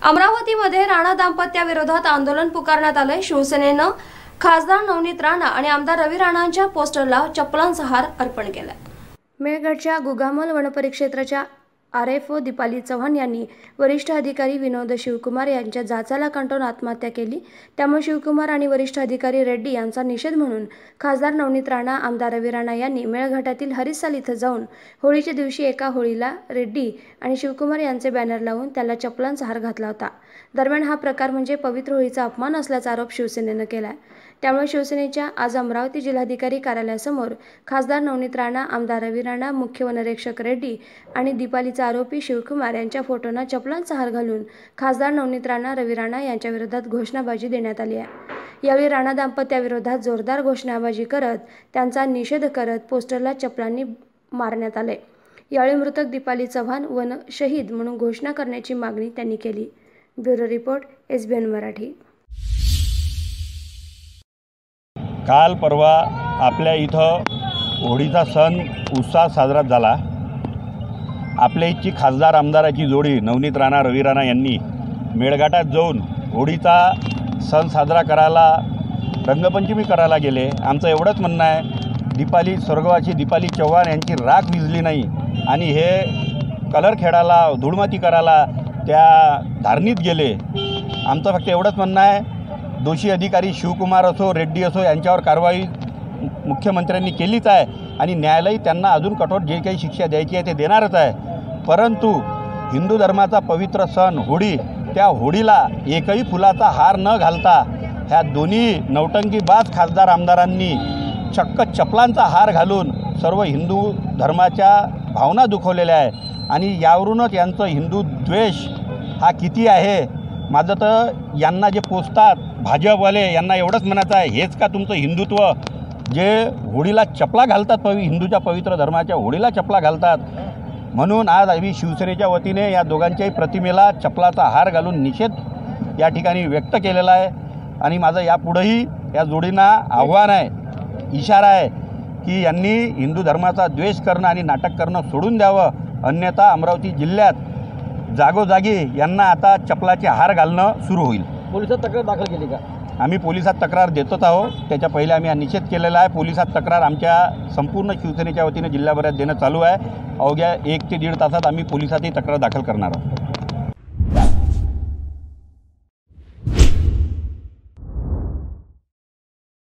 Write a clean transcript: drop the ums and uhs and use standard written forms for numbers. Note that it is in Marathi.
अमरावतीमध्ये राणा दाम्पत्याविरोधात आंदोलन पुकारण्यात आले। शिवसेनेनं खासदार नवनीत राणा आणि आमदार रवी राणांच्या पोस्टरला चप्पलांचा हार अर्पण केला। मेळघाटच्या गुगामल वनपरिक्षेत्राच्या आरएफओ दीपाली चव्हाण यांनी वरिष्ठ अधिकारी विनोद शिवकुमार यांच्या जाचाला कंटाळून आत्महत्या केली। त्यामुळे शिवकुमार आणि वरिष्ठ अधिकारी रेड्डी यांचा निषेध म्हणून खासदार नवनीत राणा, आमदार रवी राणा यांनी मेळघाटातील हरिसाल इथं जाऊन होळीच्या दिवशी एका होळीला रेड्डी आणि शिवकुमार यांचे बॅनर लावून त्याला चप्पलांचा हार घातला होता। दरम्यान हा प्रकार म्हणजे पवित्र होळीचा अपमान असल्याचा आरोप शिवसेनेनं केला। त्यामुळे शिवसेनेच्या आज अमरावती जिल्हाधिकारी कार्यालयासमोर खासदार नवनीत राणा, आमदार रवी राणा, मुख्य वनरक्षक रेड्डी आणि दीपालीचा आरोपी शिवकुमार यांच्या फोटोंना चप्पलांचा हार घालून खासदार नवनीत राणा, रवी राणा यांच्या विरोधात घोषणाबाजी देण्यात आली आहे। यावेळी राणा दाम्पत्याविरोधात जोरदार घोषणाबाजी करत त्यांचा निषेध करत पोस्टरला चप्पलांनी मारण्यात आले। यावेळी मृतक दीपाली चव्हाण वन शहीद म्हणून घोषणा करण्याची मागणी त्यांनी केली। Bureau report, SBN Marathi. काल परवा आपल्या इथं होळीचा सण उत्साहात साजरा झाला। आपल्या इथची खासदार आमदाराची जोडी नवनीत राणा, रवी राणा यांनी मेळघाटात जाऊन होळीचा सण साजरा करायला, रंगपंचमी करायला गेले। आमचं एवढंच म्हणणं आहे, स्वर्गवासी दीपाली चव्हाण यांची राख विझली नाही आणि हे कलर खेळायला, धूळमाती करायला त्या धारणीत गेले। आमचं फक्त एवढंच म्हणणं आहे, दोषी अधिकारी शिवकुमार असो, रेड्डी असो यांच्यावर कारवाई मुख्यमंत्र्यांनी केलीच आहे आणि न्यायालय त्यांना अजून कठोर जे काही शिक्षा द्यायची आहे ते देणारच आहे। परंतु हिंदू धर्माचा पवित्र सण होळी, त्या होळीला एकही फुलाचा हार न घालता ह्या दोन्ही नौटंकीबाज खासदार आमदारांनी चक्क चपलांचा हार घालून सर्व हिंदू धर्माच्या भावना दुखवलेल्या आहे आणि यावरूनच यांचं हिंदू द्वेष हा किती आहे। माझं तर यांना जे पोचतात भाजपवाले यांना एवढंच म्हणायचं आहे, हेच का तुमचं हिंदुत्व, जे होळीला चपला घालतात, हिंदूच्या पवित्र धर्माच्या होळीला चपला घालतात। म्हणून आज आम्ही शिवसेनेच्या वतीने या दोघांच्याही प्रतिमेला चपलाचा हार घालून निषेध या ठिकाणी व्यक्त केलेला आहे आणि माझं यापुढेही या जोडींना आव्हान आहे, इशारा आहे की यांनी हिंदू धर्माचा द्वेष करणं आणि नाटक करणं सोडून द्यावं, अन्यथा अमरावती जिल्ह्यात जागोजागी यांना आता चपलाचे हार घालणं सुरू होईल। पोलिसात तक्रार दाखल केली का? आम्ही पोलिसात तक्रार देतच आहोत। त्याच्या पहिले आम्ही निषेध केलेला आहे। पोलिसात तक्रार आमच्या संपूर्ण शिवसेनेच्या वतीने जिल्ह्याभरात देणं चालू आहे। अवघ्या 1 ते 1.5 तासात आम्ही पोलिसातही तक्रार दाखल करणार आहोत।